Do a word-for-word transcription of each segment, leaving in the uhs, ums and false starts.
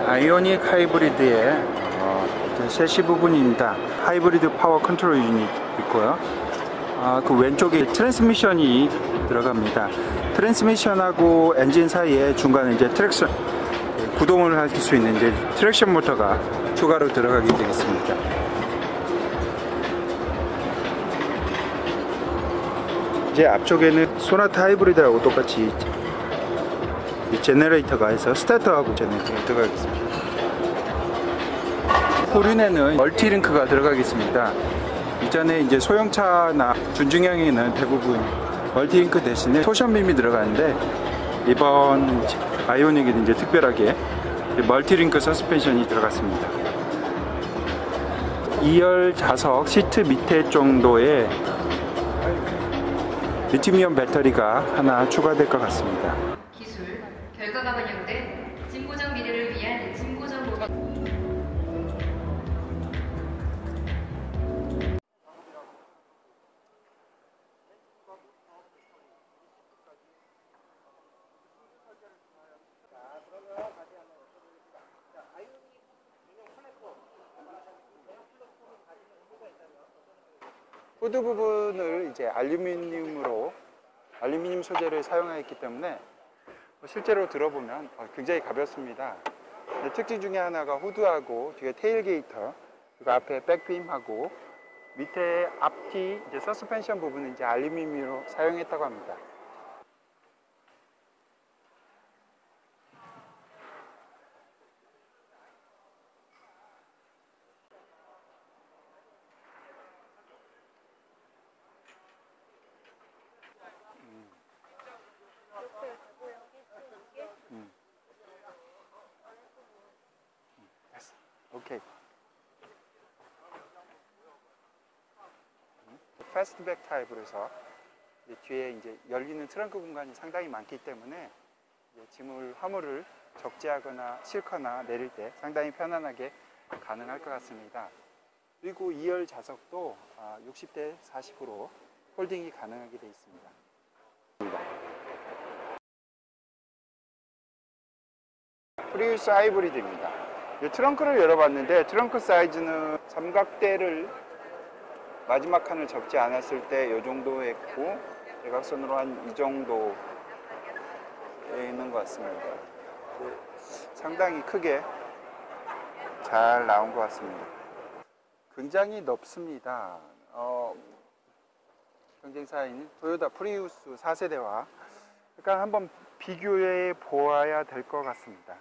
아이오닉 하이브리드의 어, 셰시 부분입니다. 하이브리드 파워 컨트롤 유닛 있고요. 아, 그 왼쪽에 트랜스미션이 들어갑니다. 트랜스미션하고 엔진 사이에 중간에 이제 트랙션, 구동을 할 수 있는 이제 트랙션 모터가 추가로 들어가게 되겠습니다. 이제 앞쪽에는 소나타 하이브리드하고 똑같이 이 제너레이터가 해서 스타터하고 제너레이터가 들어가겠습니다. 후륜에는 멀티링크가 들어가겠습니다. 이전에 이제 소형차나 준중형에는 대부분 멀티링크 대신에 토션빔이 들어가는데, 이번 아이오닉에는 이제 특별하게 멀티링크 서스펜션이 들어갔습니다. 이 열 좌석 시트 밑에 정도의 리튬이온 배터리가 하나 추가될 것 같습니다. 기술, 결과가 반영된 진보적 미래를 위한 진보적 모빌. 후드 부분을 이제 알루미늄으로 알루미늄 소재를 사용했기 때문에 실제로 들어보면 굉장히 가볍습니다. 특징 중에 하나가 후드하고 뒤에 테일게이터, 그리고 앞에 백빔하고 밑에 앞뒤 이제 서스펜션 부분은 이제 알루미늄으로 사용했다고 합니다. 음. 됐어. 오케이. 패스트백 타입으로 해서 이제 뒤에 이제 열리는 트렁크 공간이 상당히 많기 때문에 이제 짐을, 화물을 적재하거나 싣거나 내릴 때 상당히 편안하게 가능할 것 같습니다. 그리고 이 열 좌석도 육십 대 사십으로 홀딩이 가능하게 되어 있습니다. 프리우스 하이브리드입니다. 트렁크를 열어봤는데 트렁크 사이즈는 삼각대를 마지막 칸을 접지 않았을 때 이 정도 했고, 대각선으로 한 이 정도 있는 것 같습니다. 상당히 크게 잘 나온 것 같습니다. 굉장히 넓습니다. 어, 경쟁사인 토요타 프리우스 사 세대와 약간 한번 비교해 보아야 될 것 같습니다.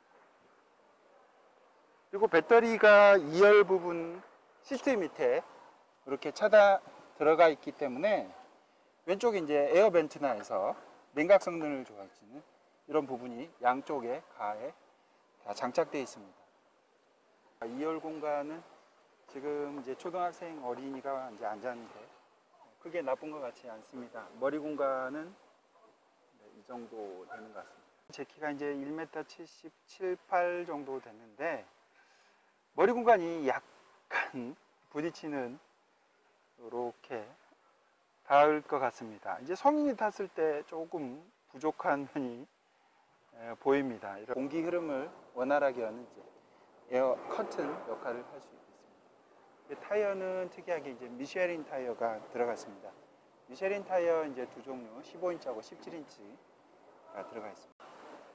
그리고 배터리가 이 열 부분 시트 밑에 이렇게 차다 들어가 있기 때문에 왼쪽에 이제 에어 벤트나 해서 냉각 성능을 좋아지는 이런 부분이 양쪽에 가에 다 장착되어 있습니다. 이 열 공간은 지금 이제 초등학생 어린이가 이제 앉았는데 크게 나쁜 것 같지 않습니다. 머리 공간은 이 정도 되는 것 같습니다. 제 키가 이제 일 미터 칠십칠, 팔 정도 됐는데 머리 공간이 약간 부딪히는 이렇게 닿을 것 같습니다. 이제 성인이 탔을 때 조금 부족한 면이 에, 보입니다. 이런 공기 흐름을 원활하게 하는 이제 에어 커튼 역할을 할 수 있습니다. 타이어는 특이하게 이제 미쉐린 타이어가 들어갔습니다. 미쉐린 타이어 이제 두 종류, 십오 인치하고 십칠 인치가 들어가 있습니다.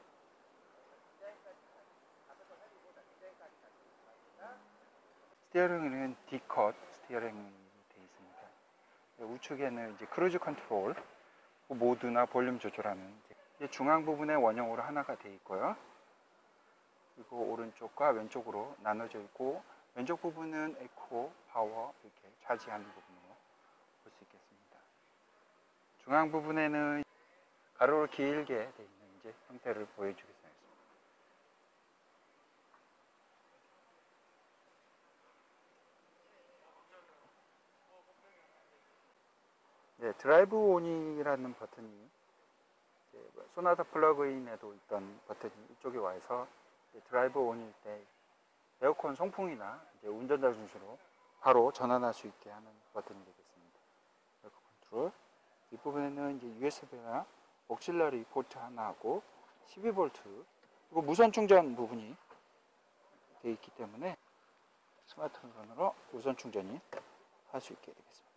스티어링은 D컷 스티어링이 되어 있습니다. 우측에는 이제 크루즈 컨트롤, 모드나 볼륨 조절하는 이제 중앙 부분에 원형으로 하나가 되어 있고요. 그리고 오른쪽과 왼쪽으로 나눠져 있고, 왼쪽 부분은 에코, 파워 이렇게 차지하는 부분으로 볼 수 있겠습니다. 중앙 부분에는 가로로 길게 되어 있는 이제 형태를 보여주겠습니다. 네, 드라이브 온이라는 버튼이 소나타 플러그인에도 있던 버튼이 이쪽에 와서 드라이브 온일 때 에어컨 송풍이나 이제 운전자 중심으로 바로 전환할 수 있게 하는 버튼이 되겠습니다. 에어컨 컨트롤. 뒷부분에는 이제 유에스비나 옥실러리 포트 하나 하고 십이 볼트, 그리고 무선 충전 부분이 되어 있기 때문에 스마트폰으로 무선 충전이 할 수 있게 되겠습니다.